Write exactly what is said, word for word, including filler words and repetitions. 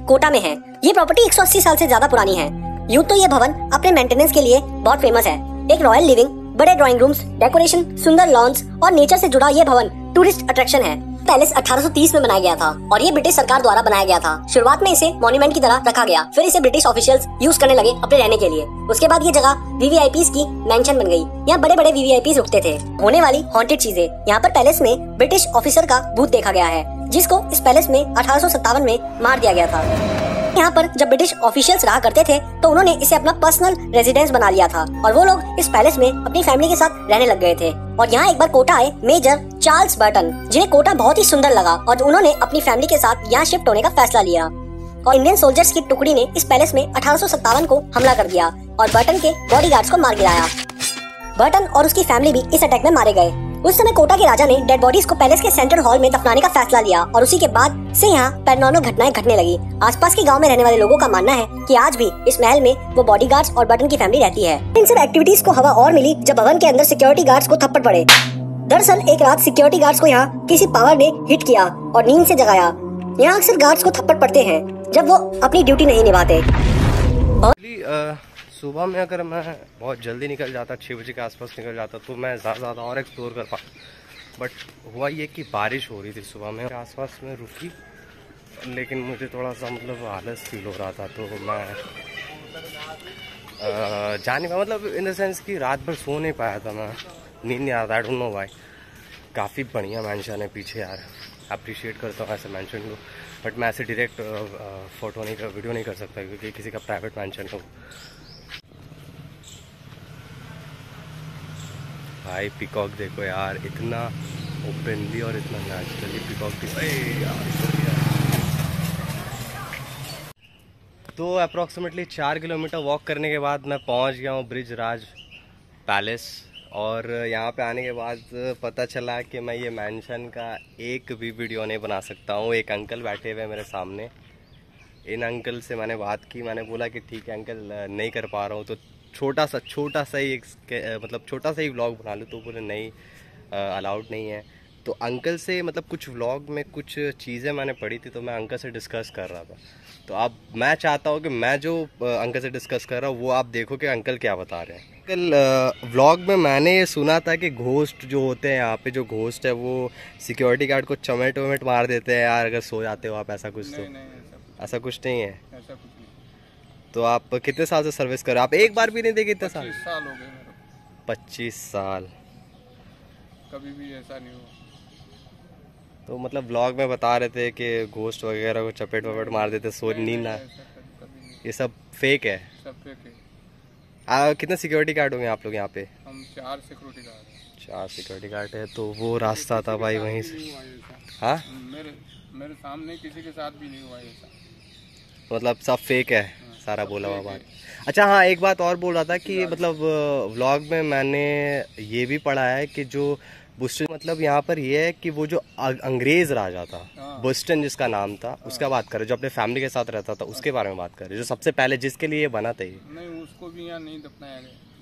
कोटा में है। ये प्रॉपर्टी एक सौ अस्सी साल से ज्यादा पुरानी है। यूं तो ये भवन अपने मेंटेनेंस के लिए बहुत फेमस है। एक रॉयल लिविंग, बड़े ड्राइंग रूम्स, डेकोरेशन, सुंदर लॉन्स और नेचर से जुड़ा ये भवन टूरिस्ट अट्रैक्शन है। पैलेस अठारह सौ तीस में बनाया गया था और ये ब्रिटिश सरकार द्वारा बनाया गया था। शुरुआत में इसे मॉन्यूमेंट की तरह रखा गया, फिर इसे ब्रिटिश ऑफिशियल्स यूज करने लगे अपने रहने के लिए। उसके बाद ये जगह वीवीआईपीज की मेंशन बन गई। यहाँ बड़े बड़े वीवीआईपीज रुकते थे। होने वाली हॉन्टेड चीजें, यहाँ पर पैलेस में ब्रिटिश ऑफिसर का भूत देखा गया है, जिसको इस पैलेस में अठारह सौ सत्तावन में मार दिया गया था। यहाँ पर जब ब्रिटिश ऑफिशियल्स रहा करते थे तो उन्होंने इसे अपना पर्सनल रेजिडेंस बना लिया था और वो लोग इस पैलेस में अपनी फैमिली के साथ रहने लग गए थे। और यहाँ एक बार कोटा आए मेजर चार्ल्स बर्टन, जिन्हें कोटा बहुत ही सुंदर लगा और उन्होंने अपनी फैमिली के साथ यहाँ शिफ्ट होने का फैसला लिया। और इंडियन सोल्जर्स की टुकड़ी ने इस पैलेस में अठारह सौ सत्तावन को हमला कर दिया और बर्टन के बॉडीगार्ड्स को मार गिराया। बर्टन और उसकी फैमिली भी इस अटैक में मारे गए। उस समय कोटा के राजा ने डेड बॉडीज को पैलेस के सेंट्रल हॉल में दफनाने का फैसला लिया और उसी के बाद से यहाँ पैरानॉर्मल घटनाएं घटने लगी। आसपास के गांव में रहने वाले लोगों का मानना है कि आज भी इस महल में वो बॉडीगार्ड्स और बर्टन की फैमिली रहती है। इन सब एक्टिविटीज को हवा और मिली जब भवन के अंदर सिक्योरिटी गार्ड्स को थप्पड़ पड़े। दरअसल एक रात सिक्योरिटी गार्ड्स को यहाँ किसी पावर ने हिट किया और नींद से जगाया। यहाँ अक्सर गार्ड्स को थप्पड़ पड़ते हैं जब वो अपनी ड्यूटी नहीं निभाते। सुबह में अगर मैं बहुत जल्दी निकल जाता, छः बजे के आसपास निकल जाता, तो मैं ज़्यादा ज़्यादा और एक्सप्लोर कर पाता। बट हुआ ये कि बारिश हो रही थी सुबह में, आसपास में रुकी, लेकिन मुझे थोड़ा सा मतलब आलस फील हो रहा था, तो मैं आ, जाने का मतलब इन द सेंस कि रात भर सो नहीं पाया था मैं, नींद नहीं आ रहा था। I don't know why. काफ़ी बढ़िया मेंशन है पीछे यार, अप्रिशिएट करता हूँ ऐसे मेंशन को, बट मैं ऐसे डायरेक्ट फ़ोटो नहीं कर वीडियो नहीं कर सकता क्योंकि किसी का प्राइवेट मेंशन हो। भाई पिकॉक देखो यार, इतना ओपनली और इतना नेचुरली पिकॉक दिख यार। तो अप्रॉक्सीमेटली चार किलोमीटर वॉक करने के बाद मैं पहुंच गया हूँ ब्रिज राज पैलेस। और यहाँ पे आने के बाद पता चला कि मैं ये मेंशन का एक भी वीडियो नहीं बना सकता हूँ। एक अंकल बैठे हुए मेरे सामने, इन अंकल से मैंने बात की, मैंने बोला कि ठीक है अंकल नहीं कर पा रहा हूँ तो छोटा सा छोटा सा ही एक मतलब छोटा सा ही व्लॉग बना लूँ, तो बोले नहीं अलाउड नहीं है। तो अंकल से मतलब कुछ व्लॉग में कुछ चीज़ें मैंने पढ़ी थी तो मैं अंकल से डिस्कस कर रहा था। तो अब मैं चाहता हूँ कि मैं जो अंकल से डिस्कस कर रहा हूँ वो आप देखो कि अंकल क्या बता रहे हैं। अंकल व्लॉग में मैंने ये सुना था कि घोस्ट जो होते हैं यहाँ पे, जो घोस्ट है वो सिक्योरिटी गार्ड को चमेट वमेट मार देते हैं यार अगर सो जाते हो आप, ऐसा कुछ? तो ऐसा कुछ नहीं है। ऐसा कुछ नहीं। तो आप कितने साल से सर्विस कर रहे हो? आप एक बार भी नहीं देखे इतने साल? साल हो गए मेरे। पच्चीस साल। कभी भी ऐसा नहीं हुआ। तो मतलब व्लॉग में बता रहे थे कि घोस्ट वगैरह को चपेट वपेट मार देते, सो नींद ना, ये सब फेक है? सब फेक है। आ, कितने सिक्योरिटी गार्ड होंगे आप लोग यहाँ पे? हम चार सिक्योरिटी गार्ड हैं। चार सिक्योरिटी गार्ड है। तो वो रास्ता था भाई वहीं से? हाँ, मेरे मेरे सामने किसी के साथ भी नहीं हुआ ऐसा। मतलब सब फेक है सारा बोला हुआ बात। अच्छा हाँ, एक बात और बोल रहा था कि मतलब व्लॉग में मैंने ये भी पढ़ा है कि जो बुस्टन मतलब यहाँ पर ये है कि वो जो अंग्रेज राजा था बुस्टन जिसका नाम था, उसका बात करें, जो अपने फैमिली के साथ रहता था उसके बारे में बात करें, जो सबसे पहले जिसके लिए बना था ये। नहीं, उसको भी यहाँ नहीं दफनाया गया।